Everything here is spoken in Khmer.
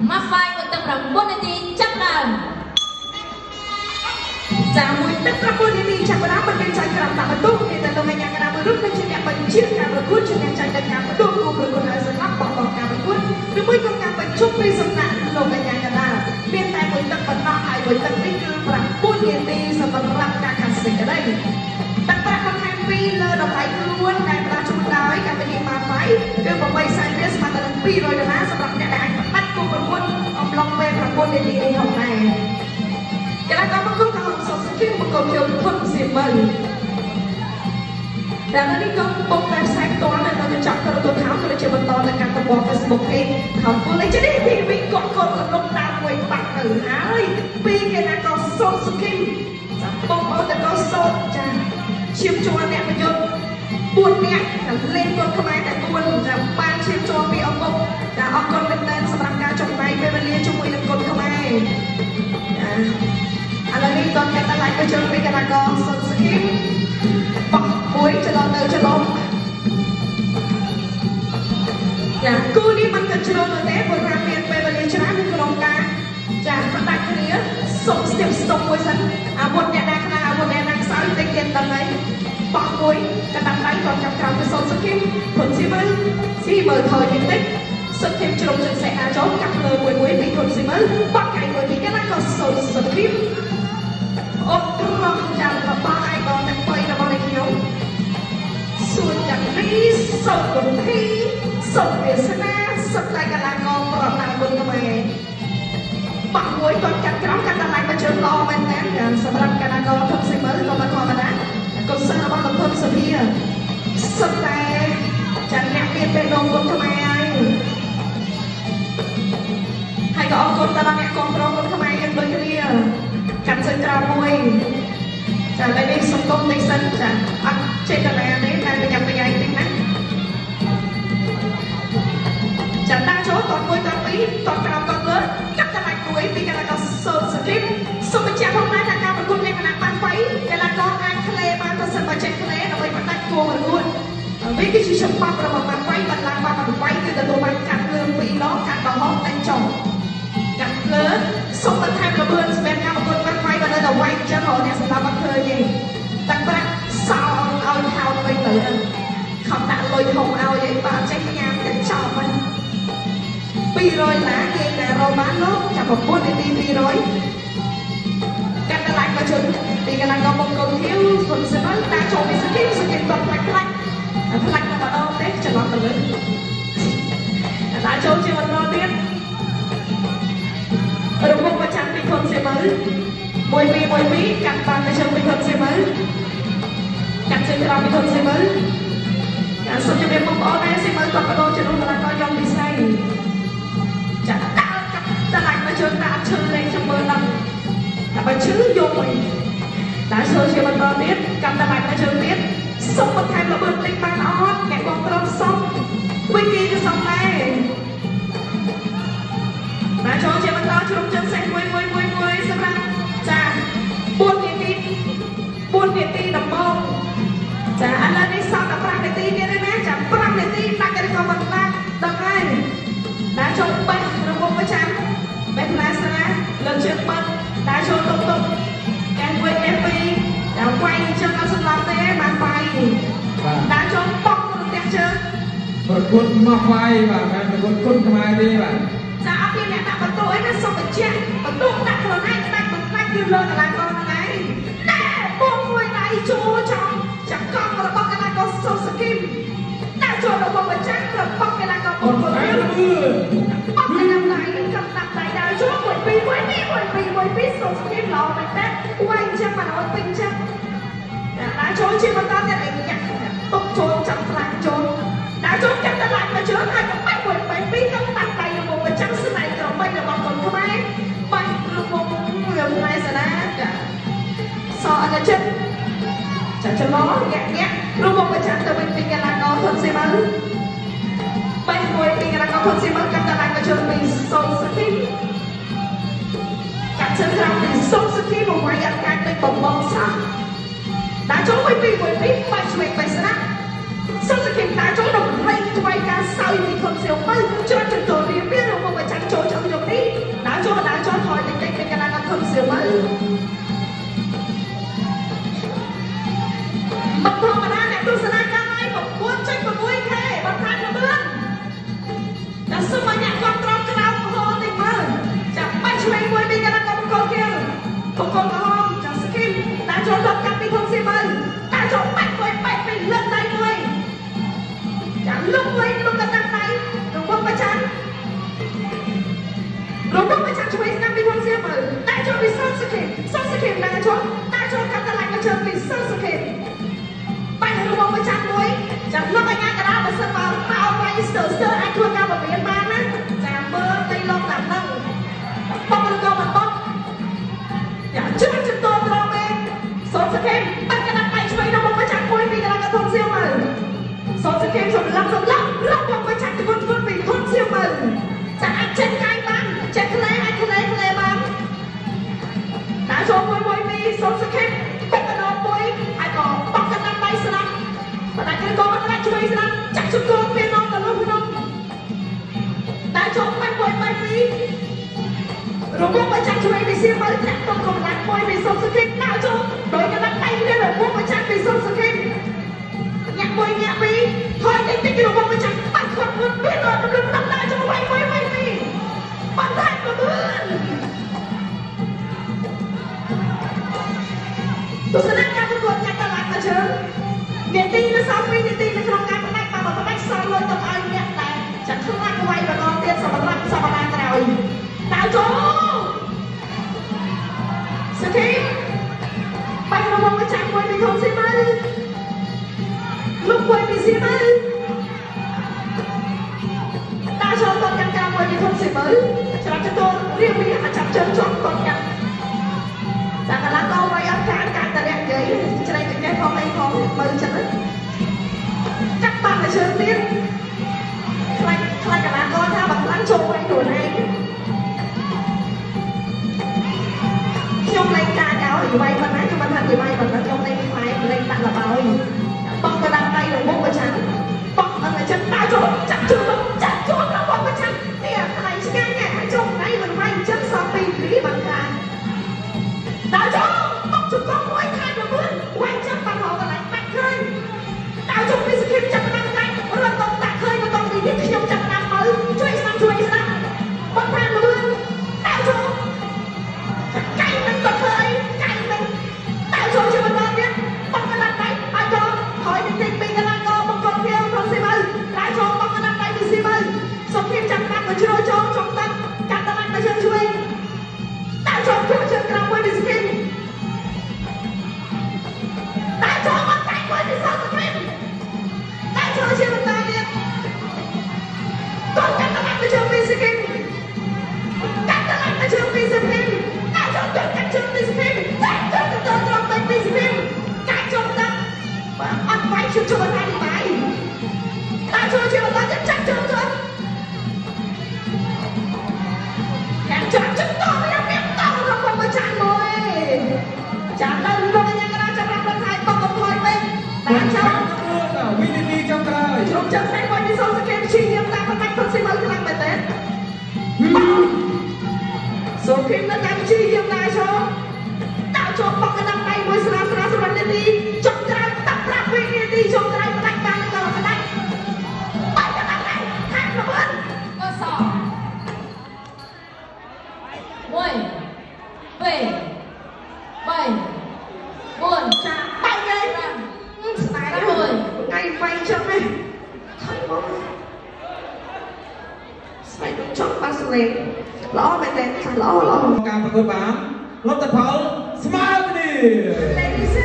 មកហ្វាយមកទឹក9នាទីចាប់ដើមចាមួយទឹក9នាទីចាប់ដើមមិនមានចាញ់ក្រំតាមបន្ទុកគេតែលោកកញ្ញាកណ្ដាលរូបដូចជាអ្នកបញ្ជាការប្រកួតជាអ្នកចាញ់ដល់ការបន្ទុកគូប្រកួតឲ្យសម្រាប់បោះការប្រកួតឬមួយក៏ការបញ្ជុំពីសំណាក់លោកកញ្ញាកណ្ដាលមានតែមួយទឹកប៉ុណ្ណោះហើយមួយទឹកនេះគឺ9នាទីសម្រាប់ការខាត់ស្ទិកក្តីទឹកប្រាក់បន្ថែមពីលើតម្លៃខ្លួនដែលផ្ដល់ជូនដោយកម្មវិធីម៉ាហ្វៃគឺ8សែនរៀលស្មើទៅនឹង$200សម្រាប់អ្នកដែលអាចផ្ដាច់គូប្រកួតអំឡុងពេល9នាទីនេះផងដែរកីឡាករមកគុំក៏សុខស្គីមកគុំយកធុនសៀមមើលដែលនេះក៏ពុកតែផ្សាយផ្ទាល់នៅក្នុងកញ្ចក់ទូរទស្សន៍ខោក៏ជាបន្តនៅការតំបន់ Facebook គេខំពលនេះនេះពីវិញក៏កូនកំឡុងតាមមួយបាក់ទៅហើយពីកីឡាករសុខស្គីចាំបងប្អូនតើក៏សូត្រចាឈាមជួរអ្នកប្រយុទ្ធ4នាក់លេងកូនខ្មែរតែ4ចាំបានឈាមជួរពីអង្គពុកចាអរគុណមែនទែនសម្រាប់ការចំណាយពេលវេលាជាមួយនឹងកូនខ្មែរឥឡូវនេះក៏គេតែឡាយទៅជើងពីកីឡាករសុខស្គីបោះមួយចន្លោះទៅចន្លោះចាគូនេះมันក៏ជ្រុលទៅទេព្រោះថាមានពេលវេលាច្រើននៅក្នុងការចាផ្ដាច់គ្នាសុំស្ទាបស្ទប់មួយសិនអាវុធអ្នកណាខ្លាំងអាវុធអ្នកណាខ្សោយតិចទៀតដឹងហើយបោះមួយកណ្ដាប់ដៃក៏ចាប់ក្រោមទៅសុំស្គីព្រោះស៊ីមើលថយតិចសុខភាពជ្រុំជើងសេះអាចចូលកាប់លើមួយពីគុនស៊ីមើលបោះកៃមួយពីកណ្ដាប់ក៏សុំស្គីអត់រស់ចាំរបស់ឯកទាំង3របស់នេះខ្ញុំសួរយ៉ាងនេះសុខគុណធីសុខវាសនាសុខតែកន្លងងប្រដាល់គុណខ្មែរបាក់មួយគាត់កាត់ក្រោមកាត់ដល់ឡើងមកជើងល្អមែនតើសម្រាប់កណ្ដាលកោធំស៊ីមើលក៏មិនធម្មតាកុសលរបស់លោកធំសុភាសុខតែចាអ្នកមានពេលដងគុណខ្មែរហើយក៏អរគុណដល់អ្នកគ្រប់គ្រងគុណខ្មែរយើងដូចគ្នាកាត់សិនក្រោមមួយចាឥឡូវនេះសុំទុំតិចសិនចាអត់ចេះតែណាទេតែប្រញាប់ប្រញាល់តិចណាចាដាក់ចូលត1ត2តក្រោមតលើកាត់តែមួយពីកីឡាករសូនស្គីមសូមបញ្ជាក់ផងដែរថាការប្រកួតលក្ខណៈបានໄວកីឡាករអាចក្លេបានប្រសិនបើចេះក្លេដើម្បីបដាច់គួរប្រកួតវាគឺជាច្បាប់របស់បានໄວបាត់ឡើងបានໄວគឺទទួលបានកាត់លើ2ដងកាត់ដល់ហោះតែចុងកាត់លើសូមបន្ថែមល្បឿនសម្រាប់ការប្រកួតបានໄວបើនៅតែໄວអញ្ចឹងអ្នកសម្រាប់អត់ឃើញទេតែប្រាក់សោឲ្យហៅទៅទៅខំដាក់លុយធំឲ្យឯងបានចេះញ៉ាំតែចប់ហ្នឹង$200គេតែរកបានលោកចាប់9នាទី200កាត់ដល់ឡើងមកជន់ពីកន្លងក៏មកកូនហៀវសុនសិនតាចូលពីស្គីតផ្លាច់តែផ្លាច់តែម្ដងទេច្រឡំទៅលើតាចូលជាបន្តទៀតរំពុកប្រចាំពីខុនសៀមើល1-2កាត់បានទៅជើងពីខុនសៀមើលកាត់ជើងក្រោមពីខុនសៀមើលចាសូមជម្រាបបងប្អូនដែរសៀមើលគាត់បដូរជំនួសកន្លងក៏យំពិសេសចាដាក់កាត់តែឡើងមកជើងដាក់ឈើលេងចាំមើលដល់តែបើឈឺយកវិញតែចូលជាបន្តទៀតកាត់តែឡើងមកជើងទៀតសុំបន្ថែមល្បឿនតិចបានអត់អ្នកបងប្រុសសុំវិគីក៏សុំដែរតែចូលជាបន្តជ្រុំជើងសេះមួយសម្រាប់ចា4នាទីដំបូងចាឥឡូវនេះសល់តែ5នាទីទៀតទេណាចា5នាទីដាក់តែក៏មិនដាក់ដល់ហើយតែចូលបេះរងប្រចាំបេះផ្លែស្រាលើកជើងបិទតែចូលតុកកែមួយកែពីរតែវាយអញ្ចឹងអត់សម្លាប់ទេបានវាយតែចូលបុកទៅផ្ទះជើងប្រកួតមកវាយបាទមិនប្រកួតគុណខ្មែរទេបាទចាអត់មានអ្នកដាក់បន្ទោអីណាសុំបញ្ជាក់បន្ទោដាក់ខ្លួនឯងដាច់មិនខ្លាចគឺលើកន្លែងកងហ្នឹងឯងតែពុកមួយដៃជួចំចាំកង់របស់កន្លែងកងសុំស្គីមដាក់ចូលរបស់បញ្ចាំងរបស់កន្លែងកងពុកអត់មានដៃកំដាក់ដៃដើរចូលមួយពីរសុំស្គីមឡោតែតែវាយចាំបានអត់ពេញចាំតែចូលជាបន្តទៀតឯងញ៉ាំទុកចូលចាំខ្លាំងចូលតែចូលចាំតែឡើងមកជើងហើយបាច់មួយពីរទៅដាក់ដៃរបស់បញ្ចាំងស្នៃក្របីរបស់កូនខ្មែរបាច់របស់វាផ្លែសាណាចាសអត់ចិត្តចាច្រឡំញាក់របស់បញ្ចាំងទៅវិញពីកន្លងធនស៊ីមើលបាច់មួយពីកន្លងធនស៊ីមើលកាត់តែឡើងមកជើងពីសុំស្គីកាត់ជើងក្រោមពីសុំស្គីមកវាយអត់កាច់ទៅបំបងសោះតែចូលមួយពីបាច់ឆ្វេងបេះស្នាសុំស្គីតែចូលដល់រៃថ្មីការសើយពីធនសៀវមើលច្រត់ចន្ទរៀបវារបស់បញ្ចាំងចូលចំយប់នេះសៀមមើលចាក់ទុំកំណាត់មួយពីសុំសគិមដាក់ចូលដោយកណ្ដាប់ដៃនេះរបស់ម្ចាស់ពីសុំសគិមញាក់មួយញាក់ពីរហើយតិចតិចរបស់ម្ចាស់បាត់គាត់មុនពេលរត់រំដំដាក់ចូលវាយពីបាត់ហើយទៅទស្សនៈការប្រកួតចាក់តឡាក់មកជើងនាទីនៅសល់2នាទីនៅក្នុងការផ្ដាច់បើផ្ដាច់សល់លុយទៅឲ្យអ្នកដែលចាក់ខ្លាំងវាយម្ដងទៀតសម្រាប់សប្តាហ៍ក្រោយដាក់ចូលសគីបាញ់របស់ម្ចាស់មួយពីធំស៊ីមើលលោកមួយពីស៊ីមើលដាក់ចូលតកាន់ការមួយពីធំស៊ីមើលច្រាច់ចូលរៀបវាចាប់ជើងជាប់តកាន់ចាកន្លងក៏វាយអត់ការតរៈនិយាយច្រែកចែកផងអីផងមើលចឹងចាក់បាត់ទៅជើងទៀតខ្លាចកន្លងក៏ថាបើខ្លាំងចូលវិញខ្លួនឯងខ្ញុំលេងការកោយវាយប៉ុណ្ណាខ្ញុំមិនថានិយាយវាយប៉ុណ្ណាខ្ញុំលេងខ្លាយលេងដាក់លបោយបោះទៅដាក់ដៃរបស់ប្រចាំបោះអត់តែចិត្តដាក់ចូលចាក់ចូលរបស់ប្រចាំនេះខ្លាយឆ្ងាញ់ណាចូលដៃមិនវាយចឹងសល់2ព្រីបានថាដាក់ចូលបោះជង្គង់មួយខាងទៅមើលវាយចាំបាត់ហៅកន្លែងបាច់ឃើញដាក់ចូលពីសគិមចាប់តាមដៃរត់ទៅដាក់ឃើញទៅដល់ទីនេះខ្ញុំចាប់តាមមើលជួយស្ដាប់បាត់ថាមើលដាក់ចូលកៃមិនក៏ឃើញកៃមិនដាក់ចូលជាបន្តទៀតបោះកណ្ដាប់ដៃឲ្យចូលហើយតិចពីកណ្ដាប់ក៏មកគាត់វាក្នុងស៊ីមើលដាក់ចូលបោះកណ្ដាប់ដៃពីស៊ីមើលសុខភាពចាំបាត់មកជ្រោចូលចង់ទឹកកាត់តឡាក់មកជើងជួយដាក់ចូលជួយជើងក្រោមមួយពីសគិមដាក់ចូលមកកៃមួយពីសគិមដាក់ចូលជាបន្តទៀតគាត់កាត់តឡាក់មកជើងពីសគិមកាត់តឡាក់មកជើងពីសគិមដាក់ចូលទៅកាត់ជើងពីសគិមដាក់ចូលទៅត្រង់ទៅពីសគិមកាត់ចូលទឹកអត់វាយជួយបន្តនេះបាយដាក់ចូលជាបន្តទៀតចាក់ជើងចូលចាក់ចិត្តតយ៉ាងនេះតរបស់ម្ចាស់មួយចាំដល់លោកយ៉ាងណាចាំរាប់ដល់ថ្ងៃបកកំផយវិញដាក់ចូលវិនិច្ឆ័យចុងក្រោយជ្រុំចិត្តផ្នែកមួយពីសូមសកេតឈីញៀមតាមផ្នែកពុតស៊ីមើលខ្លាំងមែនទេសូមគិតនៅតាមឈីញៀមដាក់ចូលបកកណ្ដាប់ដៃមួយស្រាលសម្រាប់នាទីចុងក្រោយ15វិនាទីចុងក្រោយផ្ដាច់បានដល់ផ្ដាច់បាយកណ្ដាប់ដៃខាងប្រព័ន្ធក៏ស1 2 3 4 ចាបាក់គេស្ដាយហើយថ្ងៃបាញ់ចឹងនេះថៃមកស្បែកចង់បាសលេងល្អមែនទេចាល្អការប្រកួតបានលទ្ធផលស្មើគ្នា